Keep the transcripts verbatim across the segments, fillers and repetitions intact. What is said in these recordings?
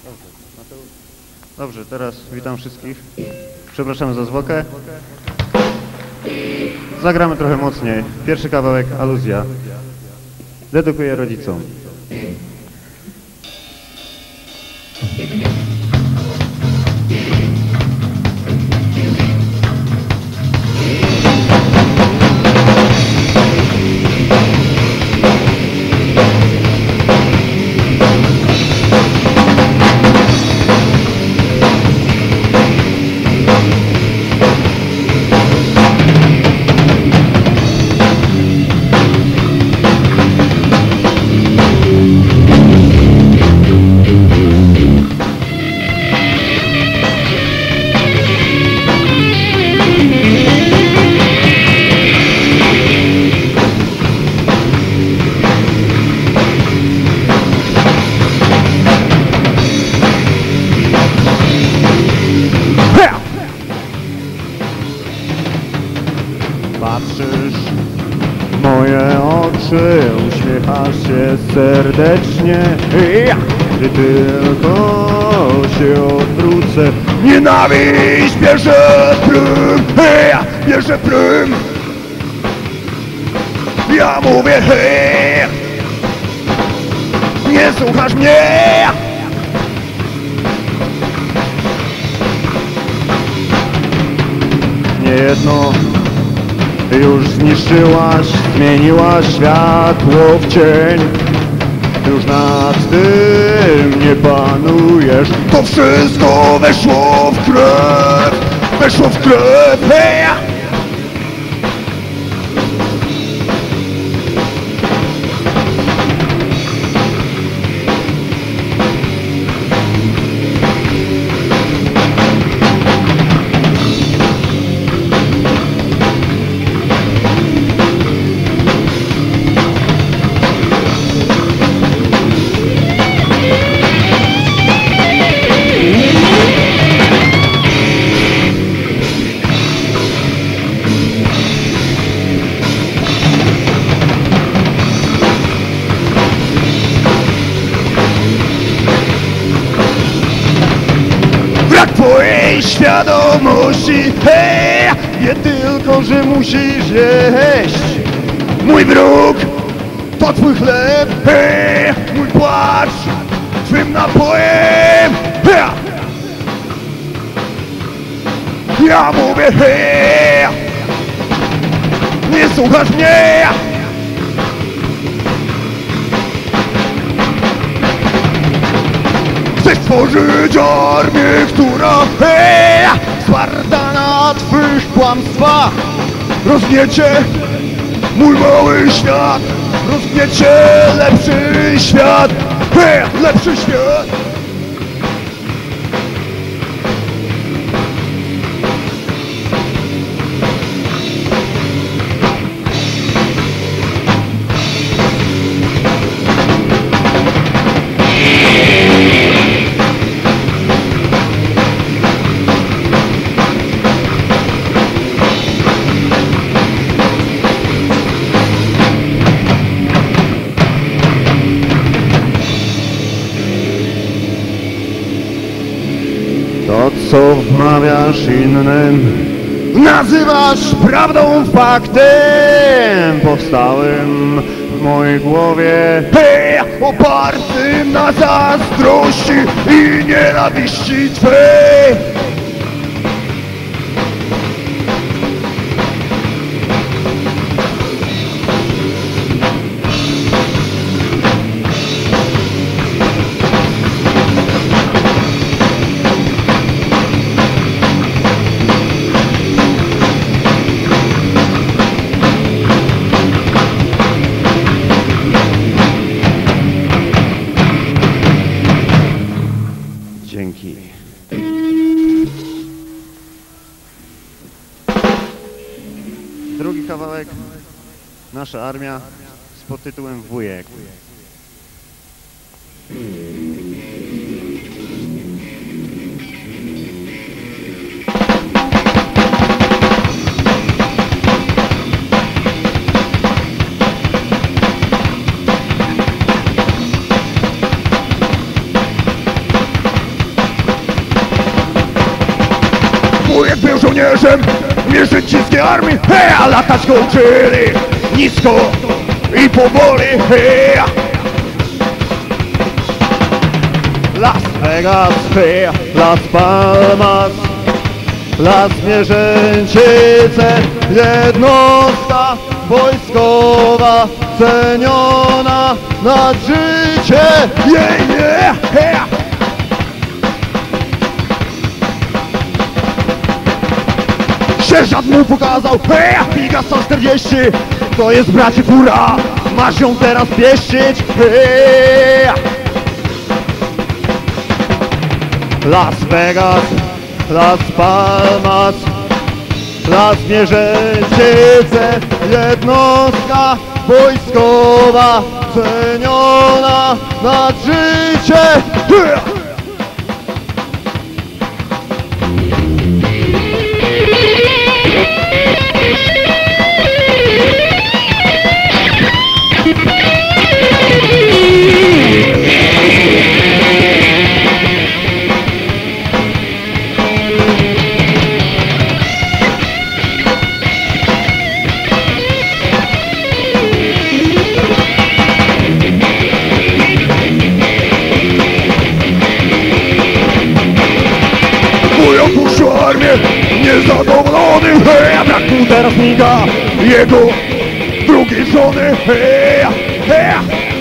Dobrze, teraz witam wszystkich. Przepraszamy za zwłokę. Zagramy trochę mocniej. Pierwszy kawałek, Aluzja. Dedykuję rodzicom. Patrzysz w moje oczy, uśmiechasz się serdecznie. Ja, gdy tylko się odwrócę, nienawiść bierze prym. Ja, bierze prym. Ja mówię hej, nie słuchasz mnie. Niejedno już zniszczyłaś, zmieniłaś światło w cień. Już nad tym nie panujesz. To wszystko weszło w krew, weszło w krew. Hey! Twojej świadomości, hej, nie tylko, że musisz jeść. Mój wróg to twój chleb, hej, mój płacz twym napojem. Hej. Ja mówię hej, nie słuchasz mnie. Chcesz stworzyć armię, która hej, zwarta na twych kłamstwach. Rozgniecie mój mały świat, rozgniecie lepszy świat, hej, lepszy świat. To, co wmawiasz innym, nazywasz prawdą faktem powstałym w mojej głowie, hej, opartym na zazdrości i nienawiści twej. Dzięki. Drugi kawałek, Nasza armia, z podtytułem Wujek. Wujek był żołnierzem mierzyńskiej armii, hej, a latać go uczyli nisko i powoli, hej. Las Vegas, hej, Las Palmas, Las Mierzęcice, jednostka wojskowa ceniona nad życie. Yeah, yeah, yeah. Sierżant mu pokazał, hej, Piga sto czterdzieści, To jest bracie fura, masz ją teraz pieścić, hej! Las Vegas, Las Palmas, Las Mierzęcice, jednostka wojskowa ceniona nad życie. hej. Wuj opuścił armię, niezadowolony, hej, brak mu teraz miga jego drugiej żony, hej, hej.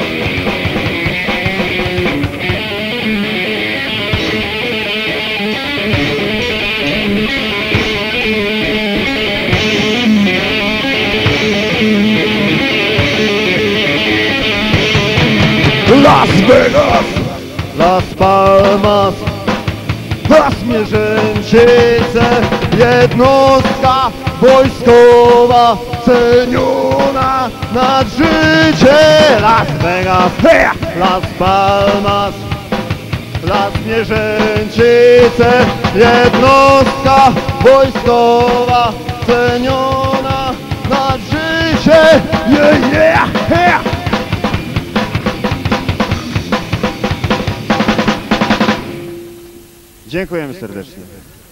Las Vegas, Las Palmas, Las Mierzęcice, jednostka wojskowa ceniona nad życie. Las Vegas, hej. Las Palmas, Las Mierzęcice, jednostka wojskowa ceniona nad życie. Yeah, yeah, yeah. Dziękujemy serdecznie.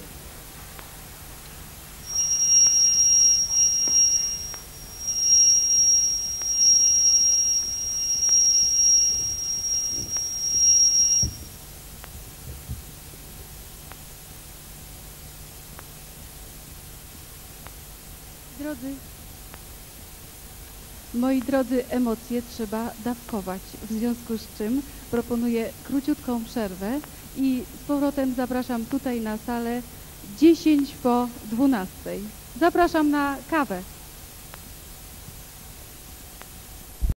Drodzy, moi drodzy, emocje trzeba dawkować, w związku z czym proponuję króciutką przerwę i z powrotem zapraszam tutaj na salę dziesięć po dwunastej. Zapraszam na kawę.